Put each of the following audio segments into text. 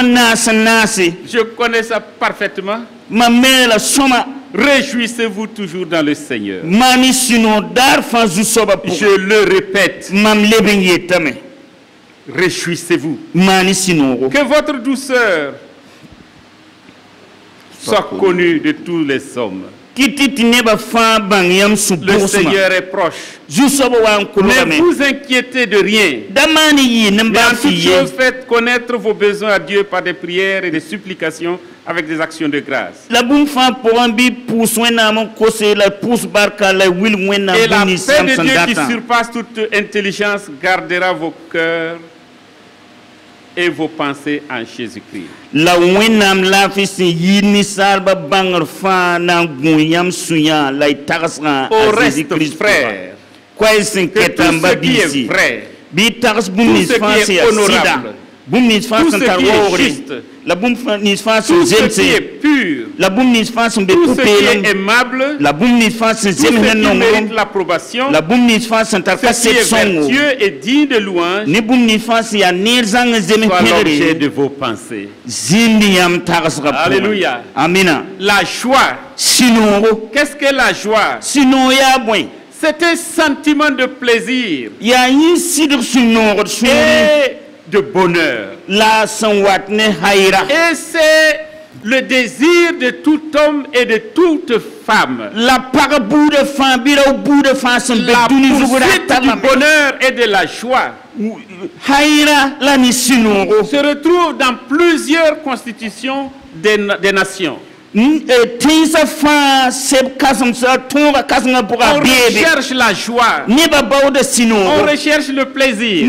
Je connais ça parfaitement. Réjouissez-vous toujours dans le Seigneur. Je le répète. Réjouissez-vous. Que votre douceur soit connue de tous les hommes. Le Seigneur est proche. Ne vous inquiétez de rien. Mais en toute chose, faites connaître vos besoins à Dieu par des prières et des supplications avec des actions de grâce. Et la paix de Dieu qui surpasse toute intelligence gardera vos cœurs et vos pensées en Jésus-Christ. Au reste, frères, que tout ce qui est vrai, tout ce qui est honorable, tout ce qui est juste, tout ce qui est pur, tout ce qui est aimable, tout ce qui mérite l'approbation, ce qui est vertueux et digne de louange, soit l'objet de vos pensées. Alléluia. La joie. Qu'est-ce que la joie? C'est un sentiment de plaisir et de bonheur. Et c'est le désir de tout homme et de toute femme. La poursuite du bonheur et de la joie se retrouve dans plusieurs constitutions des nations. On recherche la joie. On recherche le plaisir.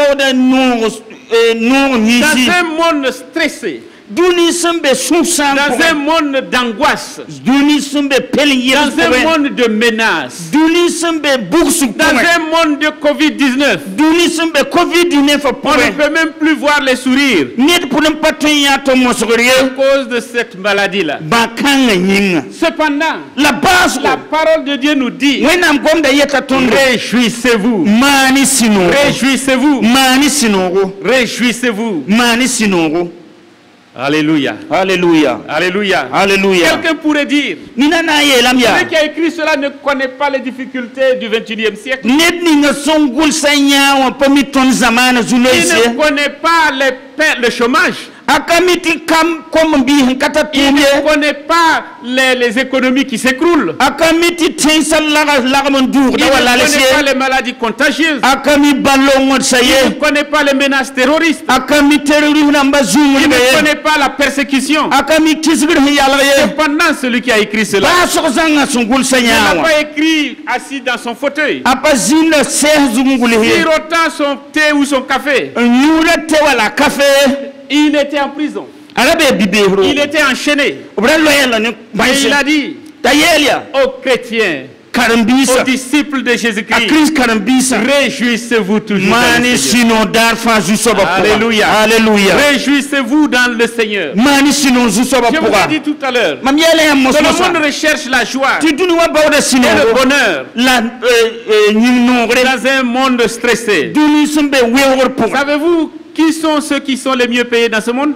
Dans un monde stressé, dans un monde d'angoisse, dans un monde de menaces, dans un monde de Covid-19, on ne peut même plus voir les sourires à cause de cette maladie-là. Cependant, la parole de Dieu nous dit: réjouissez-vous, réjouissez-vous, réjouissez-vous. Alléluia. Alléluia. Alléluia. Alléluia. Quelqu'un pourrait dire: celui qui a écrit cela ne connaît pas les difficultés du 21e siècle. Il ne connaît pas le chômage. Il ne connaît pas les économies qui s'écroulent. Il ne connaît pas les maladies contagieuses. Il ne connaît pas les menaces terroristes. Il ne connaît pas la persécution. Cependant, celui qui a écrit cela n'a pas écrit assis dans son fauteuil, sirotant son thé ou son café. Il était en prison. Il était enchaîné. Et il a dit aux chrétiens, aux disciples de Jésus-Christ: réjouissez-vous toujours. Alléluia. Alléluia. Réjouissez-vous dans le Seigneur. Je vous ai dit tout à l'heure que le monde recherche la joie et le bonheur dans un monde stressé. Savez-vous qui sont ceux qui sont les mieux payés dans ce monde?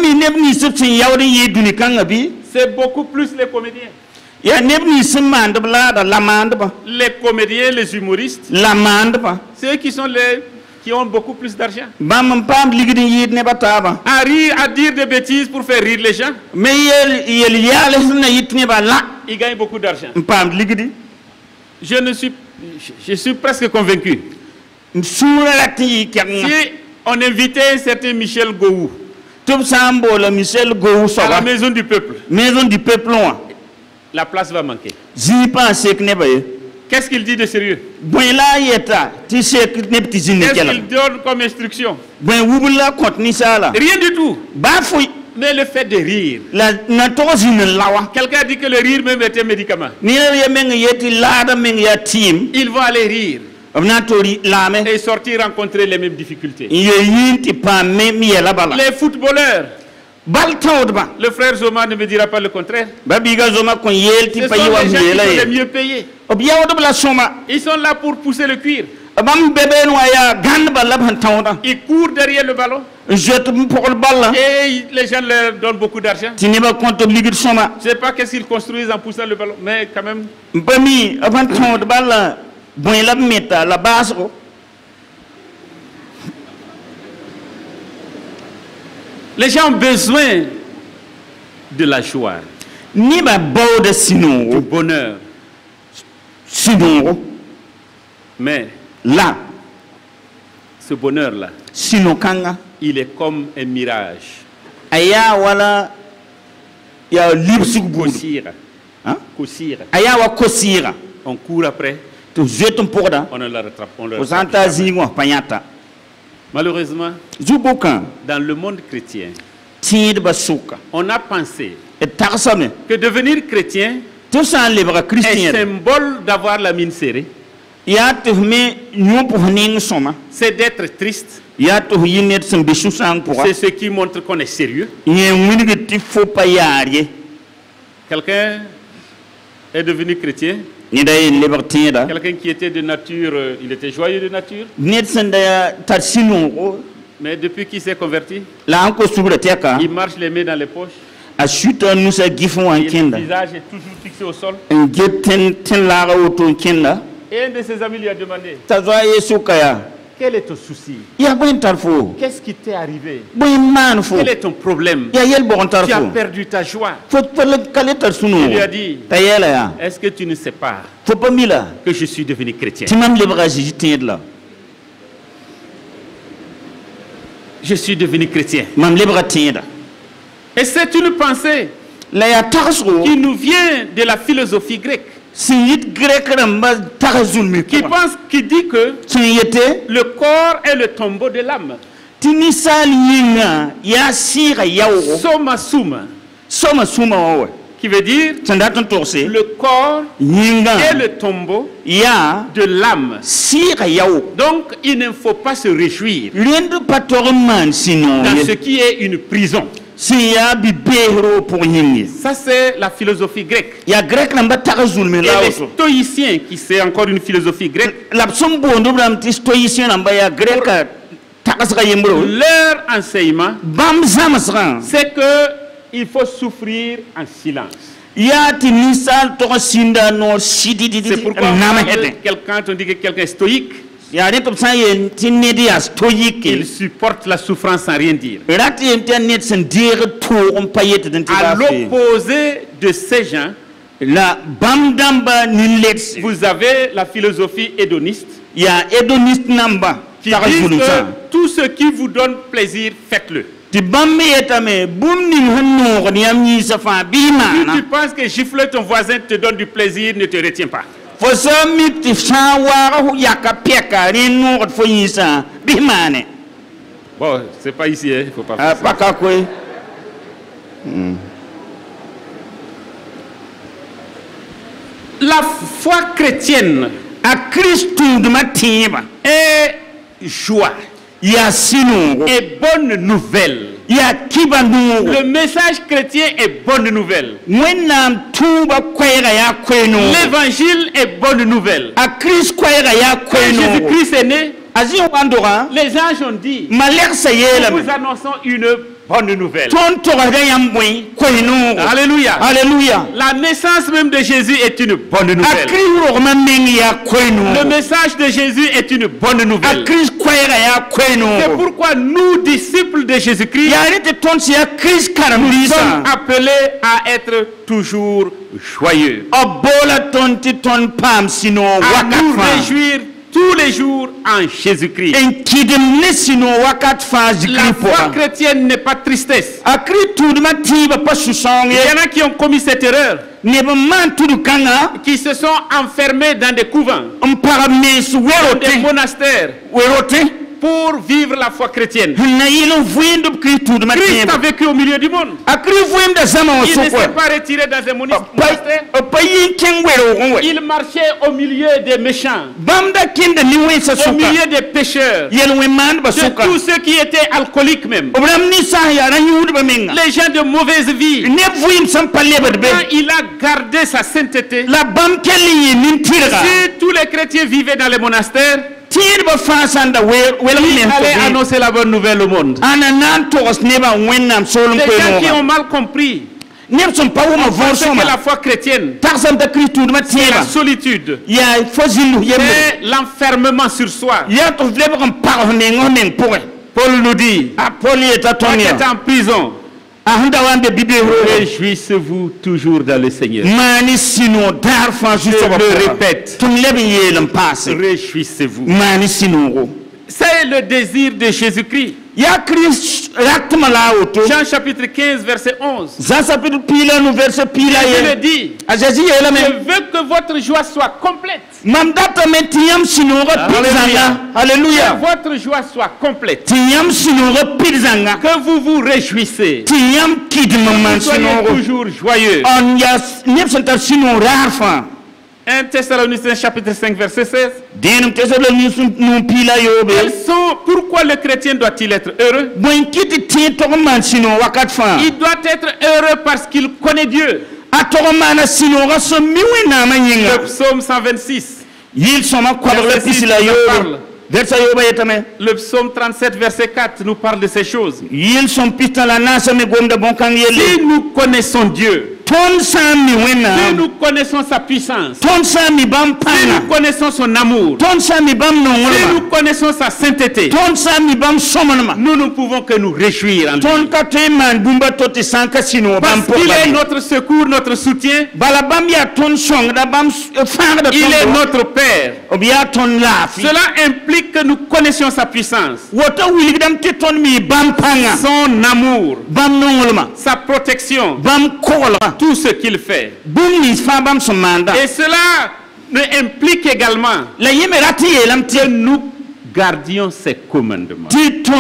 C'est beaucoup plus les comédiens. Les comédiens, les humoristes, ceux qui ont beaucoup plus d'argent. À dire des bêtises pour faire rire les gens, ils gagnent beaucoup d'argent. Je suis presque convaincu. Si on invitait un certain Michel Gou à la maison du peuple, la place va manquer. Qu'est-ce qu'il dit de sérieux? Qu'est-ce qu'il donne comme instruction? Rien du tout. Mais le fait de rire. Quelqu'un a dit que le rire même était un médicament. Ils vont aller rire et sortir rencontrer les mêmes difficultés. Les footballeurs, le frère Zoma ne me dira pas le contraire. Ce sont les gens qui sont les mieux payés. Ils sont là pour pousser le cuir. Ils courent derrière le ballon. Et les gens leur donnent beaucoup d'argent. Je ne sais pas qu'est-ce qu'ils construisent en poussant le ballon, mais quand même. Les gens ont besoin de la joie, du bonheur. Mais là, ce bonheur-là, il est comme un mirage. On court après, on ne la rattrape. Malheureusement, dans le monde chrétien, on a pensé que devenir chrétien est symbole d'avoir la mine serrée. C'est d'être triste. C'est ce qui montre qu'on est sérieux. Quelqu'un est devenu chrétien. Quelqu'un qui était de nature, il était joyeux de nature. Mais depuis qu'il s'est converti, il marche les mains dans les poches. Et le visage est toujours fixé au sol. Et un de ses amis lui a demandé, quel est ton souci? Qu'est-ce qui t'est arrivé? Quel est ton problème? Tu as perdu ta joie. Il lui a dit, est-ce que tu ne sais pas que je suis devenu chrétien? Je suis devenu chrétien. Et c'est une pensée qui nous vient de la philosophie grecque. Qui dit que le corps est le tombeau de l'âme. Soma suma. Qui veut dire le corps est le tombeau de l'âme. Donc il ne faut pas se réjouir dans ce qui est une prison. Ça c'est la philosophie grecque. Et les stoïciens, qui c'est encore une philosophie grecque, leur enseignement, c'est que il faut souffrir en silence. C'est pourquoi quand on dit que quelqu'un est stoïque, il supporte la souffrance sans rien dire. À l'opposé de ces gens, vous avez la philosophie hédoniste qui dit que tout ce qui vous donne plaisir, faites-le. Si tu penses que gifler ton voisin te donne du plaisir, ne te retiens pas. Bon, c'est pas ici, il faut pas faire ça. La foi chrétienne est joie et bonne nouvelle. Le message chrétien est bonne nouvelle. L'évangile est bonne nouvelle. Quand Jésus-Christ est né, les anges ont dit, nous vous annonçons une bonne nouvelle. Alléluia. Alléluia. La naissance même de Jésus est une bonne nouvelle. Le message de Jésus est une bonne nouvelle. C'est pourquoi nous, disciples de Jésus-Christ, nous sommes appelés à être toujours joyeux. À nous réjouir tous les jours en Jésus-Christ. La foi chrétienne n'est pas tristesse. Il y en a qui ont commis cette erreur, qui se sont enfermés dans des couvents, dans des monastères, pour vivre la foi chrétienne. Christ a vécu au milieu du monde. Il ne s'est pas retiré dans un monastère. Il marchait au milieu des méchants, au milieu des pécheurs, de tous ceux qui étaient alcooliques même, les gens de mauvaise vie. Il a gardé sa sainteté. Si tous les chrétiens vivaient dans les monastères, allait annoncer la bonne nouvelle au monde. Des gens qui ont mal compris. On pensait que la foi chrétienne, c'est la solitude, c'est l'enfermement sur soi. Paul nous dit, Paul est en prison. Réjouissez-vous toujours dans le Seigneur. Je le répète. Réjouissez-vous. C'est le désir de Jésus-Christ. Jean chapitre 15 verset 11. Je le dis. Je veux que votre joie soit complète. Alléluia. Que votre joie soit complète. Que vous vous réjouissez. Que vous soyez toujours joyeux. 1 Thessaloniciens chapitre 5 verset 16. Pourquoi le chrétien doit-il être heureux? Il doit être heureux parce qu'il connaît Dieu. Le psaume 126. Le psaume 37 verset 4 nous parle de ces choses. Si nous connaissons Dieu, si nous connaissons sa puissance, si nous connaissons son amour, si nous connaissons sa sainteté, nous ne pouvons que nous réjouir en lui. Parce qu'il est notre secours, notre soutien. Il est notre Père. Cela implique que nous connaissions sa puissance, son amour, sa protection, tout ce qu'il fait. Et cela implique également que nous gardions ses commandements.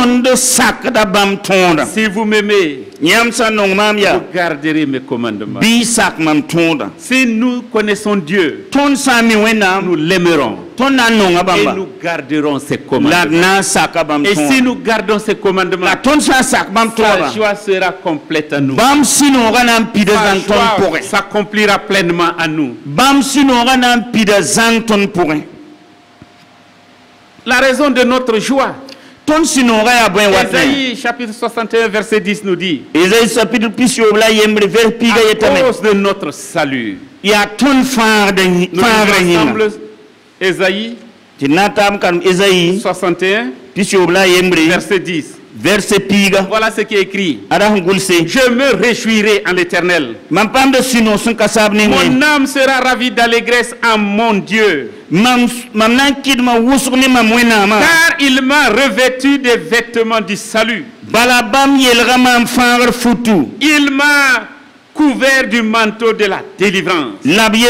Si vous m'aimez, vous garderez mes commandements. Si nous connaissons Dieu, nous l'aimerons. Et nous garderons ses commandements. Et si nous gardons ses commandements, sa joie sera complète à nous. Sa joie s'accomplira pleinement à nous. La raison de notre joie, Ésaïe chapitre 61 verset 10 nous dit, à cause de notre salut. Nous ensemble Ésaïe 61 verset 10. Voilà ce qui est écrit. Je me réjouirai en l'Éternel. Mon âme sera ravie d'allégresse en mon Dieu. Car il m'a revêtu des vêtements du salut. Il m'a couvert du manteau de la délivrance.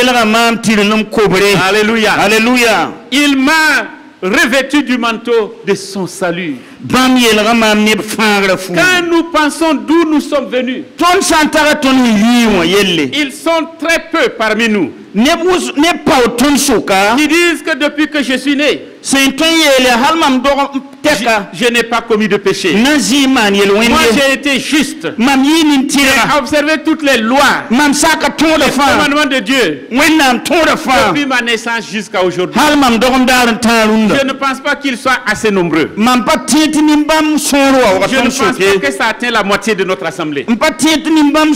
Alléluia. Alléluia. Il m'a revêtu du manteau de son salut. Quand nous pensons d'où nous sommes venus, ils sont très peu parmi nous qui disent que depuis que je suis né, je n'ai pas commis de péché. Moi j'ai été juste. J'ai observé toutes les lois, les commandements de Dieu depuis ma naissance jusqu'à aujourd'hui. Je ne pense pas qu'ils soient assez nombreux. Je ne pense pas que ça atteint la moitié de notre assemblée. Peut-être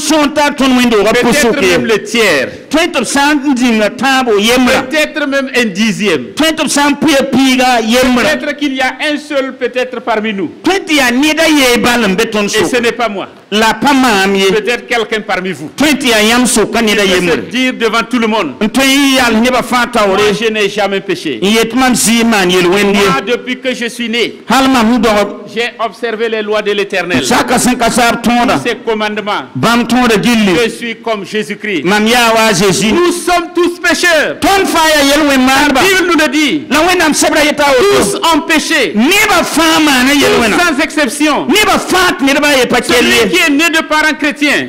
même le tiers. Peut-être même un dixième. Peut-être qu'il y a un seul peut-être parmi nous. Et ce n'est pas moi. Peut-être quelqu'un parmi vous. Je peux dire devant tout le monde, moi je n'ai jamais péché. Moi depuis que je suis né, j'ai observé les lois de l'Éternel, ses commandements. Je suis comme Jésus-Christ. Nous sommes tous pécheurs. La Bible nous le dit. Tous ont péché, tous sans exception. Celui qui est né de parents chrétiens,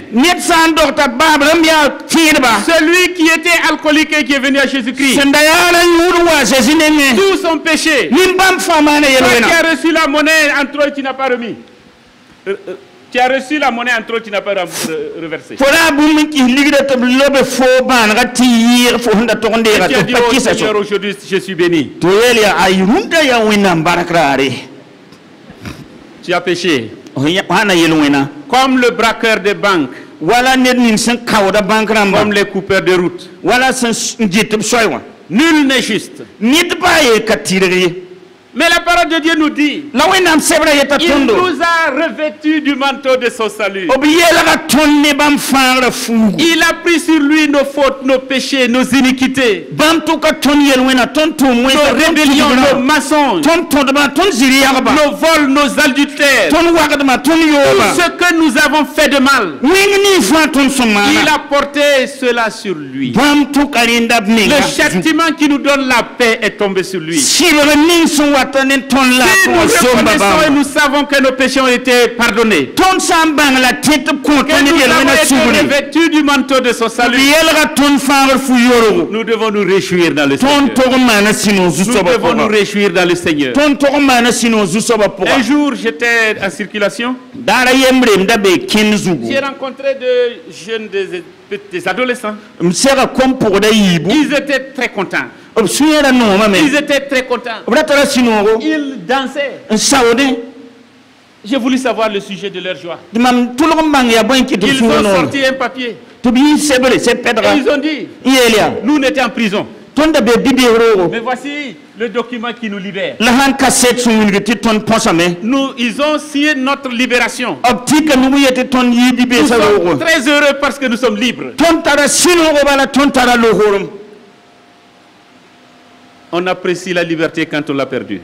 celui qui était alcoolique et qui est venu à Jésus-Christ, tous ont péché. Toi qui as reçu la monnaie en trop et tu n'as pas remis. Tu as reçu la monnaie en trop, tu n'as pas reversé. Tu as dit, oh Seigneur, aujourd'hui je suis béni. Tu as péché. Comme le braqueur des banques. Comme les coupeurs de route. Nul n'est juste. Mais la parole de Dieu nous dit, il nous a revêtus du manteau de son salut. Il a pris sur lui nos fautes, nos péchés, nos iniquités, nos rébellions, nos mensonges, nos vols, nos adultères, tout ce que nous avons fait de mal. Il a porté cela sur lui. Le châtiment qui nous donne la paix est tombé sur lui. Si nous reconnaissons et nous savons que nos péchés ont été pardonnés, que nous avons été revêtus du manteau de son salut, nous devons nous réjouir dans le Seigneur. Nous devons nous réjouir dans le Seigneur. Un jour, j'étais en circulation. J'ai rencontré de jeunes, des adolescents. Ils étaient très contents. Ils étaient très contents. Ils dansaient. J'ai voulu savoir le sujet de leur joie. Ils ont sorti un papier. Et ils ont dit, nous on était en prison. Mais voici le document qui nous libère. Ils ont signé notre libération. Nous sommes très heureux parce que nous sommes libres. On apprécie la liberté quand on l'a perdue.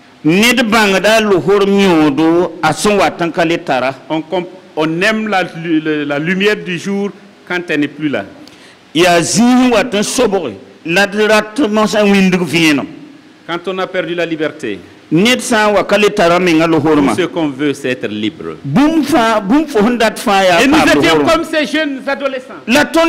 On aime la lumière du jour quand elle n'est plus là. Quand on a perdu la liberté, tout ce qu'on veut, c'est être libre. Et nous étions comme ces jeunes adolescents.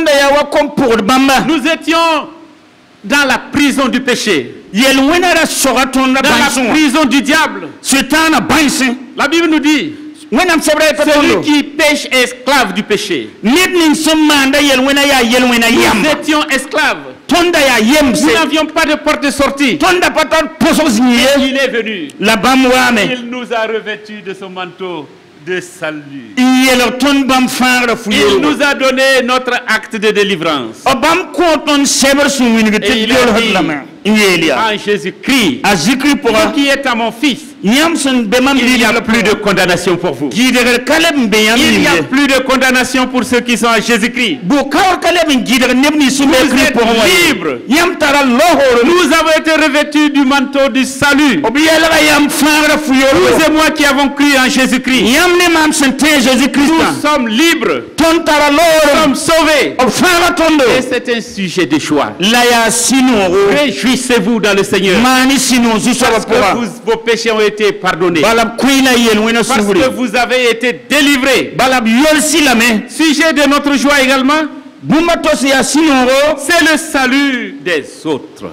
Nous étions dans la prison du péché, dans la prison du diable. La Bible nous dit, celui qui pêche est esclave du péché. Nous étions esclaves. Nous n'avions pas de porte de sortie. Et il est venu. Il nous a revêtus de son manteau de salut. Il nous a donné notre acte de délivrance. Et il a dit, en Jésus-Christ, qui est à mon fils, il n'y a plus de condamnation pour vous. Il n'y a plus de condamnation pour ceux qui sont à Jésus-Christ. Vous êtes libres. Nous avons été revêtus du manteau du salut. Vous et moi qui avons cru en Jésus-Christ, nous sommes libres. Nous sommes sauvés. Et c'est un sujet de choix. Réjouissez-vous dans le Seigneur. Parce que vos péchés ont été pardonnés. Parce que vous avez été délivrés. Sujet de notre joie également, c'est le salut des autres.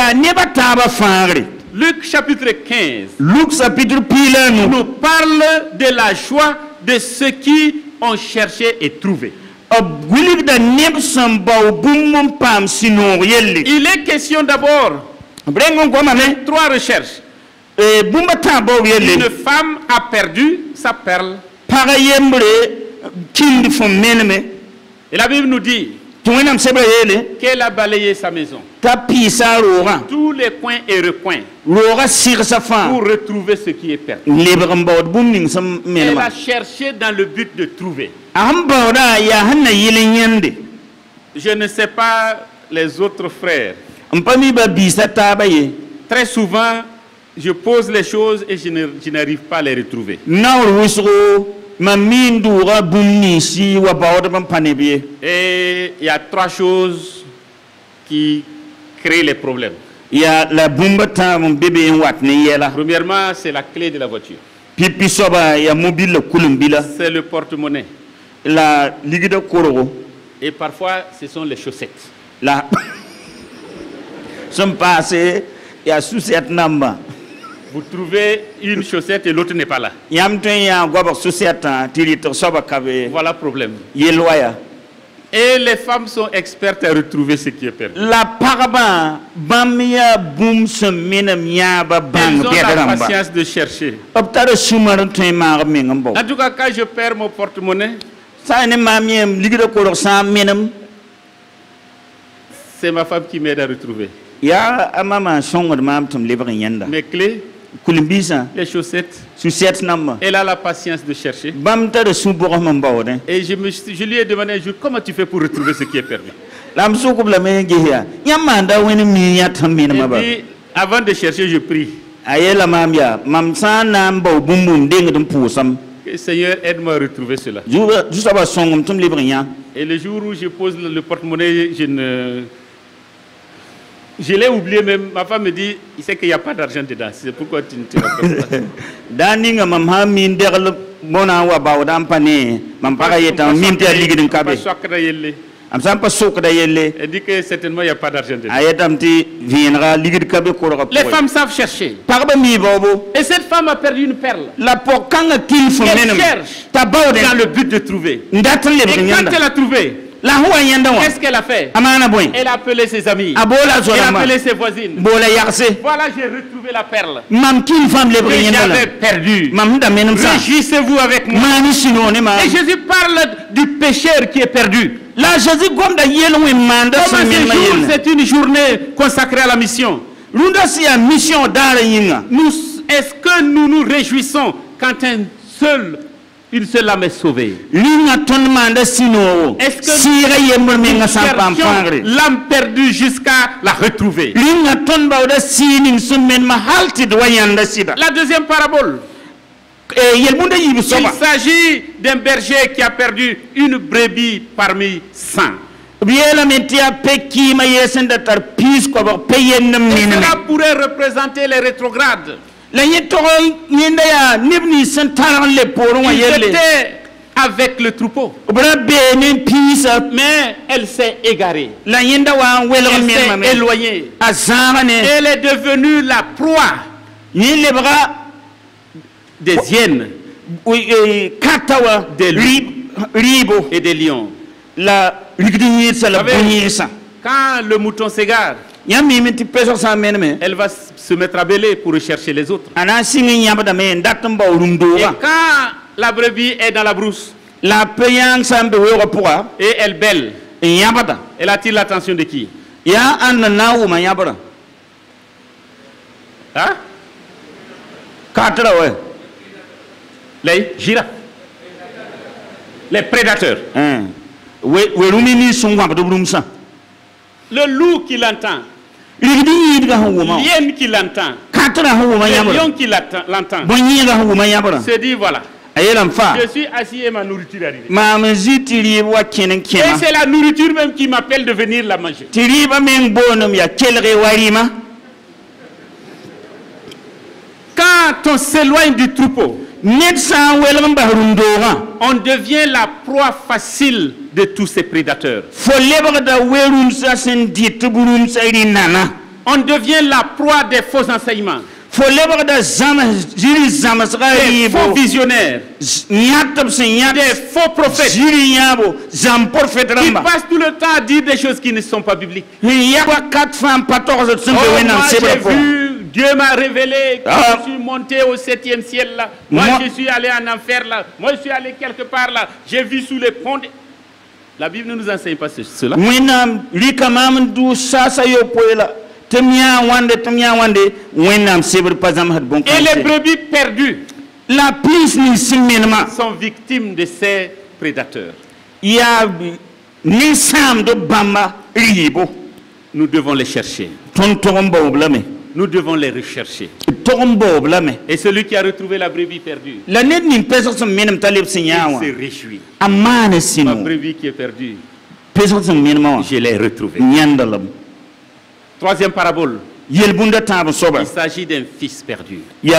Luc chapitre 15 nous parle de la joie de ceux qui ont cherché et trouvé. Il est question d'abord de 3 recherches. Une femme a perdu sa perle. Et la Bible nous dit qu'elle a balayé sa maison, tous les coins et recoins, pour retrouver ce qui est perdu. Elle a cherché dans le but de trouver. Je ne sais pas les autres frères. Très souvent, je pose les choses et je n'arrive pas à les retrouver. Et il y a 3 choses qui créent les problèmes. Premièrement, c'est la clé de la voiture. C'est le porte-monnaie. Et parfois, ce sont les chaussettes. Vous trouvez une chaussette et l'autre n'est pas là. Voilà le problème. Et les femmes sont expertes à retrouver ce qui est perdu. Elles ont la patience de chercher. En tout cas, quand je perds mon porte-monnaie, c'est ma femme qui m'aide à retrouver. Mes clés, les chaussettes, elle a la patience de chercher. Et je lui ai demandé un jour, comment tu fais pour retrouver ce qui est perdu? Elle dit, avant de chercher, je prie. Seigneur, aide-moi à retrouver cela. Et le jour où je pose le porte-monnaie, je l'ai oublié même. Ma femme me dit, il sait qu'il n'y a pas d'argent dedans. C'est pourquoi tu ne te rappelles pas. Elle dit que certainement il n'y a pas d'argent dedans. Les femmes savent chercher. Et cette femme a perdu une perle. Elle cherche dans le but de trouver. Et quand elle a trouvé, qu'est-ce qu'elle a fait? Elle a appelé ses amis. Elle a appelé ses voisines. Voilà, j'ai retrouvé la perle que j'avais perdue. Réjouissez-vous avec moi. Et Jésus parle du pécheur qui est perdu. Comme ce jour, c'est une journée consacrée à la mission. Est-ce que nous nous réjouissons quand une seule âme est sauvée? Est-ce que nous cherchons l'âme perdue jusqu'à la retrouver? La deuxième parabole. Il s'agit d'un berger qui a perdu une brebis parmi 100. Et cela pourrait représenter les rétrogrades. Ils étaient avec le troupeau. Mais elle s'est égarée. Elle s'est éloignée. Elle est devenue la proie des hyènes, des loups et des lions. Quand le mouton s'égare, elle va se mettre à bêler pour rechercher les autres. Et quand la brebis est dans la brousse et elle bêle, elle attire l'attention de qui? Hein? Les girafes, les prédateurs. Le loup qui l'entend, l'hyène qui l'entend, le lion qui l'entend, se dit voilà, je suis assis et ma nourriture arrive. Et c'est la nourriture même qui m'appelle de venir la manger. Quand on s'éloigne du troupeau, on devient la proie facile de tous ces prédateurs. On devient la proie des faux enseignements, des faux visionnaires, des faux prophètes qui passent tout le temps à dire des choses qui ne sont pas bibliques. Oh, moi j'ai vu, Dieu m'a révélé que je suis monté au 7e ciel là. Moi je suis allé en enfer là. Moi je suis allé quelque part là. J'ai vu sous les ponts. La Bible ne nous enseigne pas cela. Et les brebis perdues sont victimes de ces prédateurs. Nous devons les chercher. Nous devons les rechercher. Et celui qui a retrouvé la brebis perdue, il se réjouit. Ma brebis qui est perdue, je l'ai retrouvée. Troisième parabole. Il s'agit d'un fils perdu.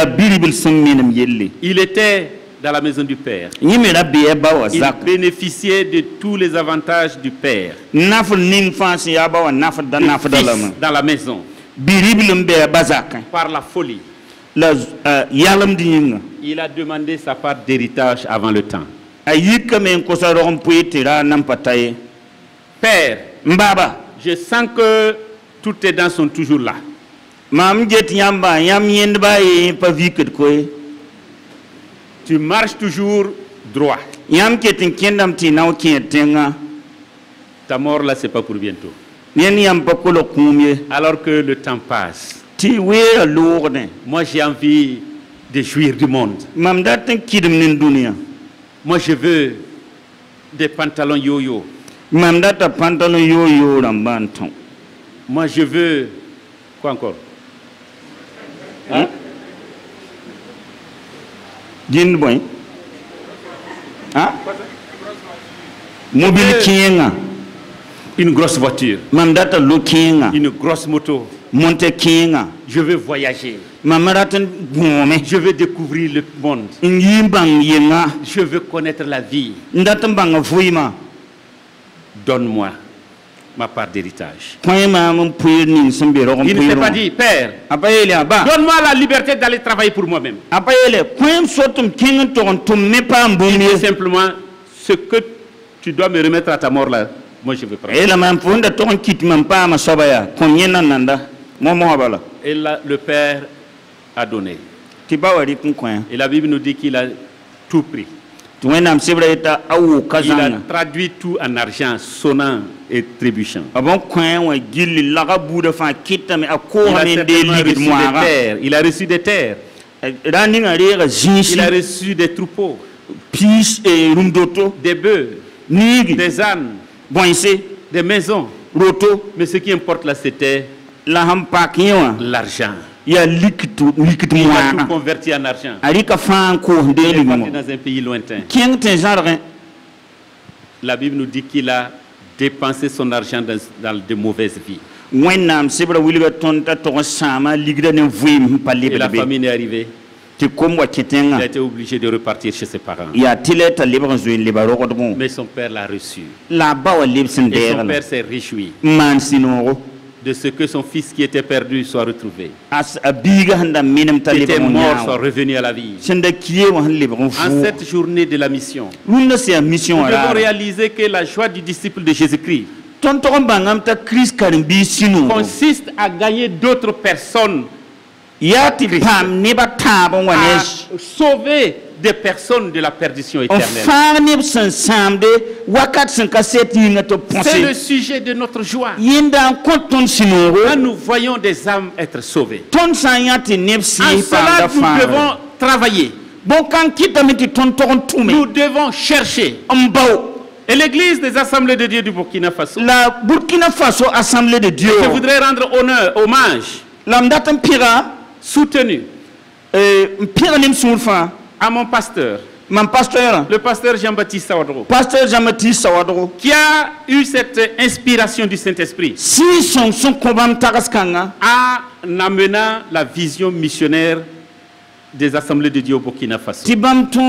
Il était dans la maison du Père. Il bénéficiait de tous les avantages du Père. Le fils dans la maison. Par la folie. Il a demandé sa part d'héritage avant le temps. Père, je sens que toutes tes dents sont toujours là. Tu marches toujours droit. Ta mort là, c'est pas pour bientôt. Alors que le temps passe. Moi, j'ai envie de jouir du monde. Moi, je veux des pantalons yo-yo. Moi, je veux... Quoi encore? Hein? Hein? Mobile Kinga. Une grosse voiture. Mandata Lukinga. Une grosse moto. Monte Kinga. Je veux voyager. Je veux découvrir le monde. Je veux connaître la vie. Donne-moi ma part d'héritage. Il ne s'est pas dit, Père, donne-moi la liberté d'aller travailler pour moi-même. Il dit simplement, ce que tu dois me remettre à ta mort là, moi je veux prendre. Et là, le Père a donné. Et la Bible nous dit qu'il a tout pris. Il a traduit tout en argent, sonnant et trébuchant. Il a reçu des terres. Il a reçu des troupeaux, des bœufs, des ânes, des maisons. Mais ce qui importe là, c'était l'argent. Il a tout converti en argent. Il est parti dans un pays lointain. La Bible nous dit qu'il a dépensé son argent dans de mauvaises vies. Et la famine est arrivée. Il a été obligé de repartir chez ses parents. Mais son père l'a reçu. Et son père s'est réjoui de ce que son fils qui était perdu soit retrouvé. Qui était mort soit revenu à la vie. En cette journée de la mission, nous devons réaliser que la joie du disciple de Jésus-Christ consiste à gagner d'autres personnes, à sauver des personnes de la perdition éternelle. C'est le sujet de notre joie. Quand nous voyons des âmes être sauvées, en cela nous devons travailler. Nous devons chercher. Et l'église des assemblées de Dieu du Burkina Faso, la Burkina Faso Assemblée de Dieu, je voudrais rendre hommage, soutenu à mon pasteur, le pasteur Jean-Baptiste Sawadro, qui a eu cette inspiration du Saint-Esprit en amenant la vision missionnaire des assemblées de Dieu au Burkina Faso. Qui a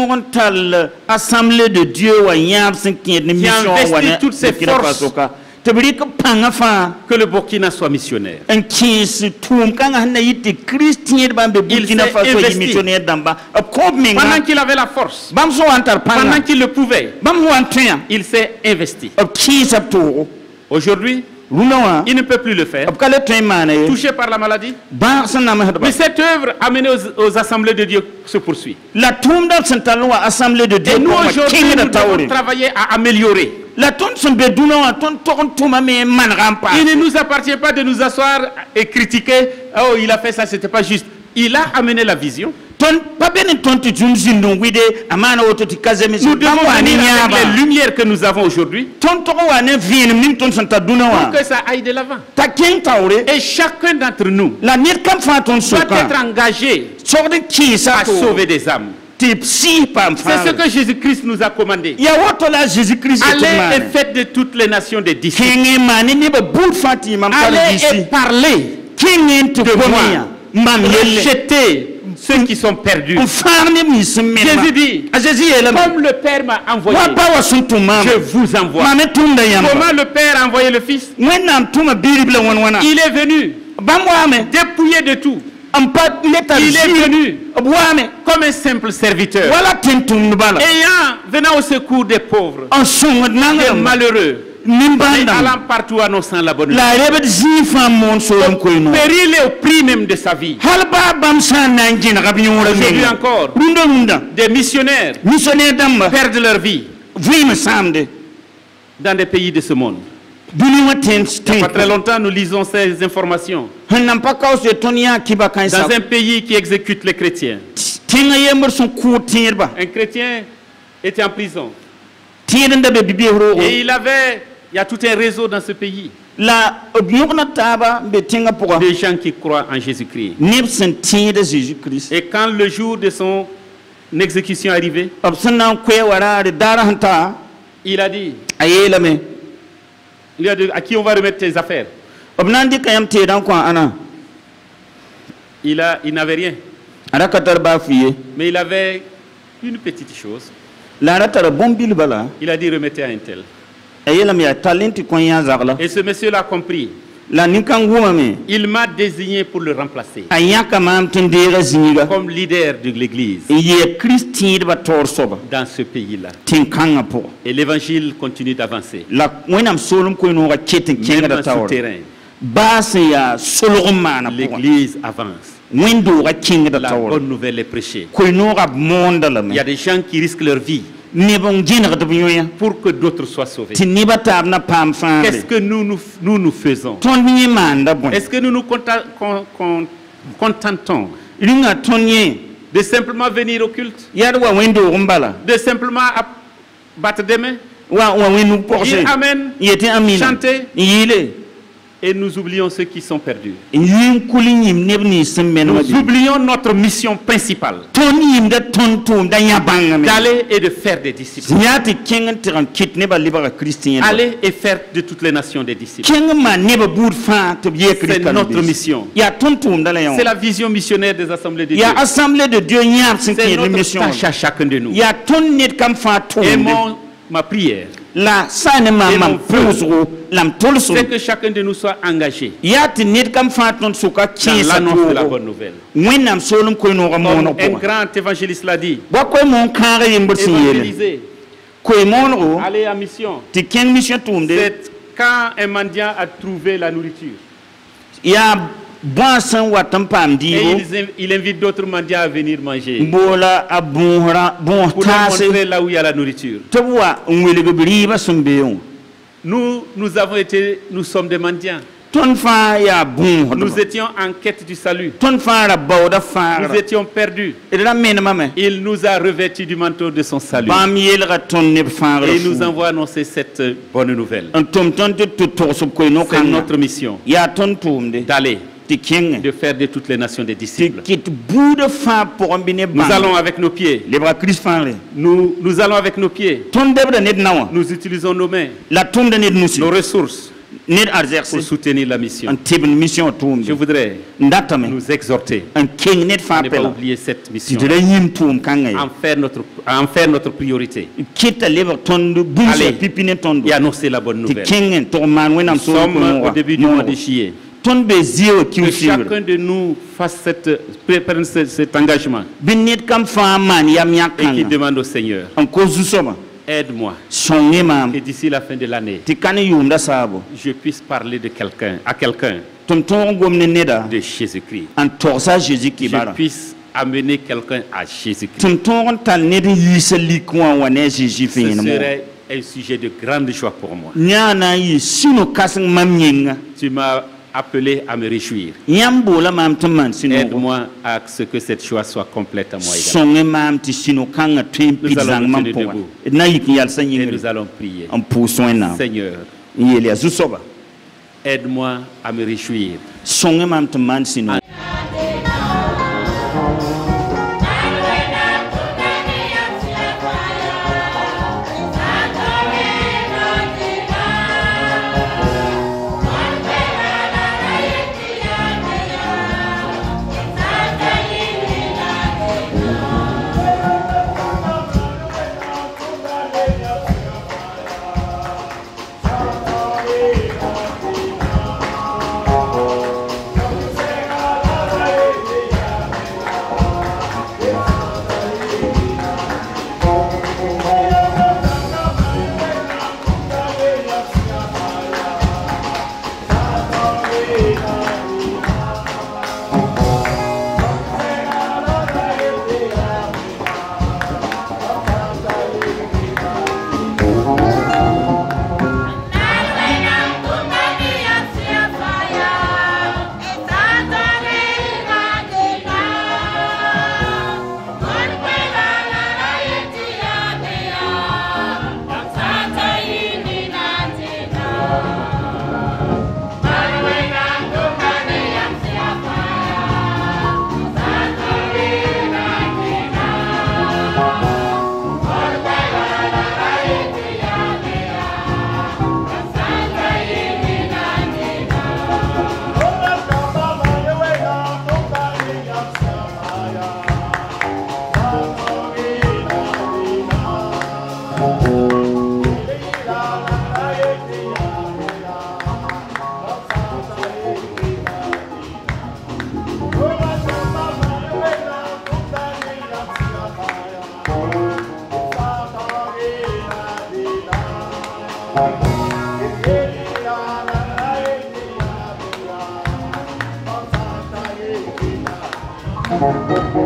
investi toutes ses forces que le Burkina soit missionnaire. Il s'est investi pendant qu'il avait la force, pendant qu'il le pouvait. Il s'est investi. Aujourd'hui, il ne peut plus le faire, touché par la maladie. Mais cette œuvre amenée aux assemblées de Dieu se poursuit. Et nous aujourd'hui, nous devons travailler à améliorer. Il ne nous appartient pas de nous asseoir et critiquer. Oh, il a fait ça, c'était pas juste. Il a amené la vision. Nous devons venir avec les lumières que nous avons aujourd'hui pour que ça aille de l'avant. Et chacun d'entre nous doit être engagé à sauver des âmes. C'est ce que Jésus-Christ nous a commandé. Allez et faites de toutes les nations des disciples. Allez et parlez de moi. Rejetez ceux qui sont perdus. Jésus dit, comme le Père m'a envoyé, je vous envoie. Comment le Père a envoyé le Fils? Il est venu dépouillé de tout. Il est venu comme un simple serviteur, venant au secours des pauvres, des malheureux, allant partout annonçant la bonne nouvelle. Péril et au prix même de sa vie. Aujourd'hui encore, des missionnaires perdent leur vie dans des pays de ce monde. Il n'y a pas très longtemps, nous lisons ces informations. Dans un pays qui exécute les chrétiens. Un chrétien était en prison. Et il y a tout un réseau dans ce pays. Des gens qui croient en Jésus-Christ. Et quand le jour de son exécution est arrivé, il a dit, à qui on va remettre tes affaires? Il n'avait rien. Mais il avait une petite chose. Il a dit remettez à un tel. Et ce monsieur l'a compris. Il m'a désigné pour le remplacer comme leader de l'église dans ce pays-là. Et l'évangile continue d'avancer. Même dans ce terrain, l'église avance. La bonne nouvelle est prêchée. Il y a des gens qui risquent leur vie pour que d'autres soient sauvés. Qu'est-ce que nous faisons? Est-ce que nous nous contentons de simplement venir au culte, de simplement battre des mains, dire amen, chanter, et nous oublions ceux qui sont perdus? Nous oublions notre mission principale, d'aller et de faire des disciples. Aller et faire de toutes les nations des disciples. C'est notre mission. C'est la vision missionnaire des assemblées de Dieu. C'est notre tâche à chacun de nous. Et ma prière, c'est que chacun de nous soit engagé dans l'annonce de la bonne nouvelle. Un grand évangéliste l'a dit, évangéliser, aller en mission, c'est quand un mendiant a trouvé la nourriture. Et il invite d'autres mendiants à venir manger pour leur montrer là où il y a la nourriture. Nous sommes des mendiants. Nous étions en quête du salut. Nous étions perdus. Il nous a revêtus du manteau de son salut. Et il nous envoie annoncer cette bonne nouvelle. C'est notre mission d'aller, de faire de toutes les nations des disciples. Nous allons avec nos pieds. Nous allons avec nos pieds. Nous utilisons nos mains, nos ressources pour soutenir la mission. Je voudrais nous exhorter à ne pas oublier cette mission, à en faire notre priorité. Allez et annoncer la bonne nouvelle. Nous sommes au début du mois de juillet. Que chacun de nous fasse cet engagement et qu'il demande au Seigneur, aide-moi que d'ici la fin de l'année, je puisse parler à quelqu'un de Jésus-Christ. Je puisse amener quelqu'un à Jésus-Christ. Ce serait un sujet de grande joie pour moi. Tu m'as appelé à me réjouir. Aide-moi à ce que cette joie soit complète à moi également. Nous allons nous tenir debout et nous allons prier. Seigneur, aide-moi à me réjouir. Thank you.